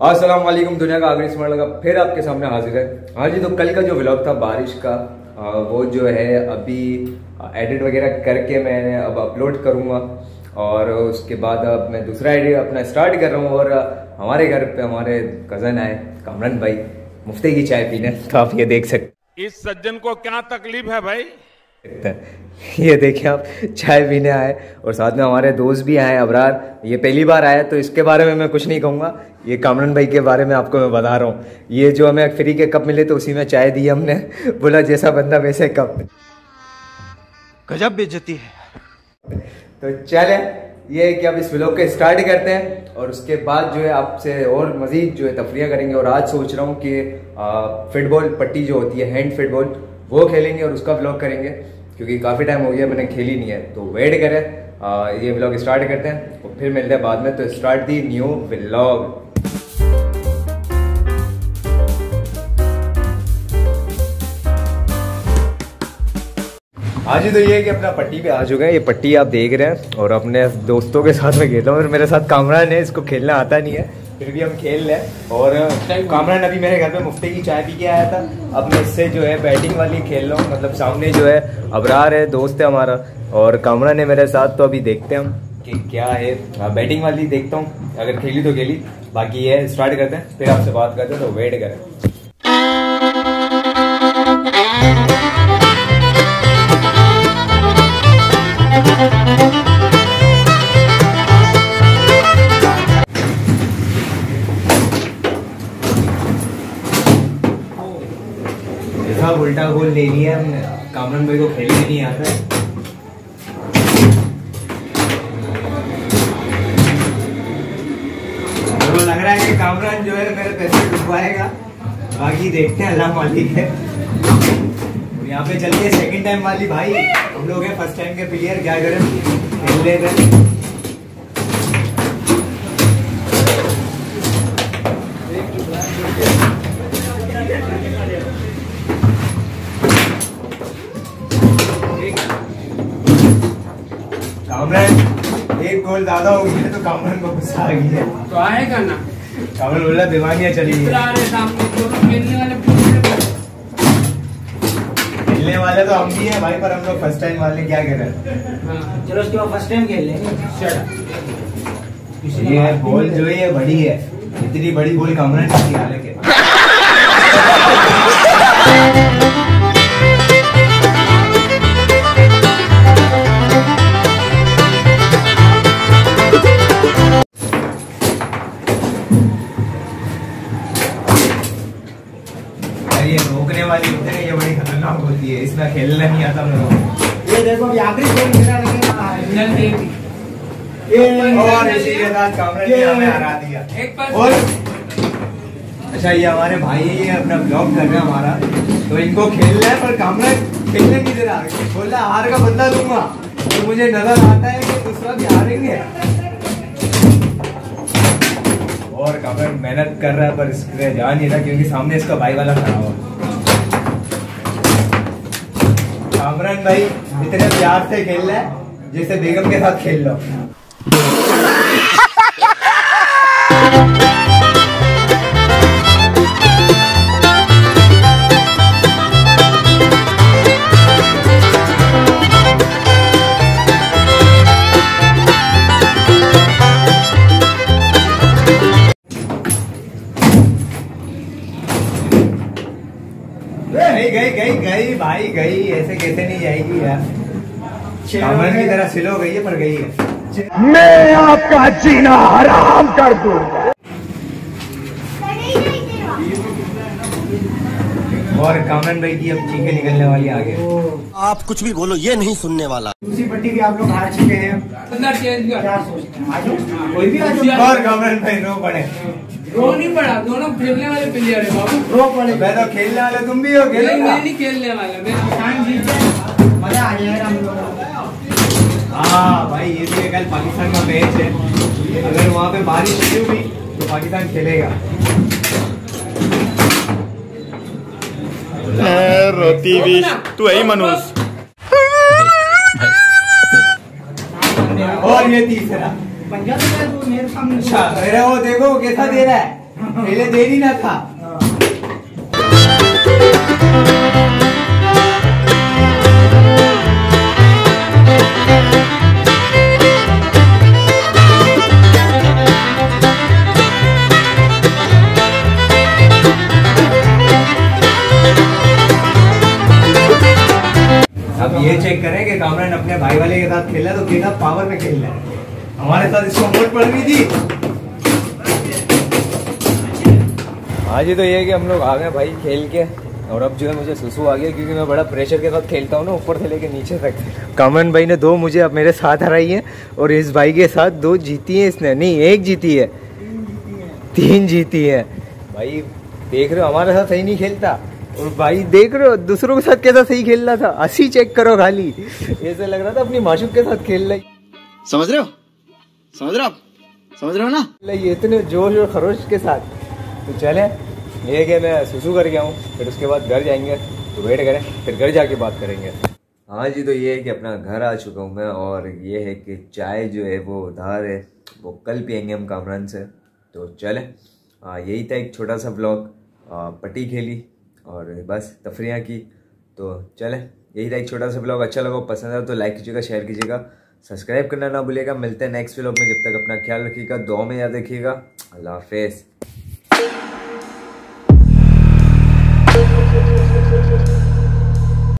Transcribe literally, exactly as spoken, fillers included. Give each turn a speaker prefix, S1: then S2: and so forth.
S1: अस्सलाम वालेकुम, दुनिया का आखिरी स्मार्ट लगा फिर आपके सामने हाजिर है। हाँ जी, तो कल का जो व्लॉग था बारिश का, वो जो है अभी एडिट वगैरह करके मैंने अब अपलोड करूँगा और उसके बाद अब मैं दूसरा एडिट अपना स्टार्ट कर रहा हूँ। और हमारे घर पे हमारे कज़न आए कामरान भाई मुफ्ती की चाय पीने, तो आप ये देख सकते।
S2: इस सज्जन को क्या तकलीफ है भाई?
S1: ये देखिए आप, चाय पीने आए और साथ में हमारे दोस्त भी आए अबरार। ये पहली बार आया तो इसके बारे में मैं कुछ नहीं कहूँगा, ये कामरान भाई के बारे में आपको मैं बता रहा हूँ। ये जो हमें फ्री के कप मिले तो उसी में चाय दी हमने, बोला जैसा बंदा वैसे कप।
S3: गजब बेइज्जती है।
S1: तो चले ये है कि अब इस व्लॉग को स्टार्ट करते हैं और उसके बाद जो है आपसे और मज़ीद जो है तफरियाँ करेंगे। और आज सोच रहा हूँ कि फुटबॉल पट्टी जो होती है हैंड फुटबॉल वो खेलेंगे और उसका व्लॉग करेंगे, क्योंकि काफ़ी टाइम हो गया मैंने खेली नहीं है। तो वेट करें, आ, ये व्लॉग स्टार्ट करते हैं और फिर मिलते हैं बाद में। तो स्टार्ट दी न्यू व्लॉग। आज ही तो ये है कि अपना पट्टी पे आ चुके हैं। ये पट्टी आप देख रहे हैं और अपने दोस्तों के साथ में खेल रहा हूँ। और मेरे साथ कामरान है, इसको खेलना आता नहीं है फिर भी हम खेल रहे हैं। और कामरान अभी मेरे घर पे मुफ्ती की चाय पी के आया था। अब मैं इससे जो है बैटिंग वाली खेल रहा हूँ, मतलब सामने जो है अबरार है दोस्त है हमारा और कामरान है मेरे साथ। तो अभी देखते हैं हम कि क्या है, बैटिंग वाली देखता हूँ, अगर खेली तो खेली, बाकी ये स्टार्ट करते हैं फिर आपसे बात करते हैं। तो वेट करें। उल्टा गोल ले लिया हमने, कामरान भाई को खेलने नहीं आता। तो लग रहा है कि कामरान जो है मेरे पैसे डुबवाएगा, बाकी देखते हैं, अल्लाह मालिक है। और यहाँ पे चलिए सेकंड टाइम वाली भाई, हम लोग हैं फर्स्ट टाइम के प्लेयर, क्या करें खेल लेते हैं। एक गोल ज्यादा हो गया तो कामरान को गुस्सा आ गई है,
S4: तो आएगा ना।
S1: कामरान बोला दीवानियां चली गई। खेलने वाले तो हम भी हैं भाई, पर हम लोग फर्स्ट टाइम वाले क्या करें।
S4: चलो उसके बाद फर्स्ट टाइम खेल लेंगे।
S1: ये बॉल जो है बड़ी है, इतनी बड़ी बॉल कामरान की हाल है। ये रोकने वाली होती है, ये बड़ी खतरनाक होती है, इसमें खेलना नहीं आता मेरे को। ये देखो आखिरी गोल मेरा नहीं है और इसी के साथ कामरान ने हमें हरा दिया। और अच्छा, ये हमारे भाई ये अपना ब्लॉग कर रहे हैं हमारा, तो इनको खेलना है पर कामरान खेलने नहीं दे रहा। बोला हार का बदला दूंगा, तो मुझे नजर आता है कि दूसरा भी हारेंगे। और कामरान मेहनत कर रहा है पर इसके जा नहीं रहा, क्योंकि सामने इसका भाई वाला खड़ा हुआ। कामरान भाई इतने प्यार से खेल रहा है जैसे बेगम के साथ खेल लो। गई गई गई गई भाई गई, ऐसे कैसे नहीं जाएगी यार। कामरान की तरह सिलो गई है पर गई है।
S3: मैं आपका जीना हराम कर दूंगा।
S1: और कामरान भाई की अब चीखें निकलने वाली आगे।
S3: आप कुछ भी बोलो, ये नहीं सुनने वाला।
S4: दूसरी पट्टी भी आप लोग हार चुके हैं, क्या सोचते हैं? कोई भी
S1: और कामरान भाई रो पड़े।
S4: रो नहीं पड़ा, दोनों खेलने वाले प्लेयर है बाबू। रो पड़े,
S1: मैं तो खेलने वाला, तुम भी हो खेलने?
S4: मैं नहीं खेलने वाला, मैं पाकिस्तान जीते, मजा आ जाएगा हम लोगों को।
S1: हाँ भाई, ये भी कल पाकिस्तान का मैच है, अगर वहाँ पे बारिश नहीं हुई तो पाकिस्तान खेलेगा।
S3: रोती भी तू है मनुष्य।
S1: और ये तीसरा
S4: पंजा तो मेरे सामने।
S1: अच्छा मेरा वो देखो कैसा दे रहा है। पहले दे ही ना था। अब ये चेक करें कि कामरान अपने भाई वाले के साथ खेल रहा है तो कितना पावर में खेल रहा है। हमारे साथ इसको मोट पड़ रही थी। हाँ जी, तो ये है कि हम लोग आ गए भाई खेल के, और अब जो है मुझे सुसु आ गया क्योंकि मैं बड़ा प्रेशर के साथ खेलता हूँ ना, ऊपर से लेके नीचे तक। कामरान भाई ने दो मुझे अब मेरे साथ हराई है, और इस भाई के साथ दो जीती है इसने, नहीं एक जीती है, तीन जीती है। भाई देख रहे हो हमारे साथ सही नहीं खेलता, और भाई देख रहे हो दूसरों के साथ कैसा सही खेल रहा था। अस्सी चेक करो खाली, ऐसे लग रहा था अपनी माशूक के साथ खेल रही।
S5: समझ रहे हो समझ रहे हो आप समझ रहे हो ना,
S1: ये इतने जोश और खरोश के साथ। तो चले, ये कि मैं सुसु कर गया हूँ, फिर उसके बाद घर जाएंगे, तो वेट करें, फिर घर जाके बात करेंगे। हाँ जी, तो ये है कि अपना घर आ चुका हूँ मैं, और ये है कि चाय जो है वो उधार है, वो कल पियेंगे हम कामरान से। तो चले, हाँ यही था एक छोटा सा ब्लॉग, पट्टी खेली और बस तफरियाँ की। तो चले, यही था एक छोटा सा ब्लॉग। अच्छा लगा, पसंद आया तो लाइक कीजिएगा, शेयर कीजिएगा, सब्सक्राइब करना ना भूलिएगा। मिलते हैं नेक्स्ट व्लॉग में, जब तक अपना ख्याल रखिएगा, दुआ में याद रखिएगा। अल्लाह हाफिज़।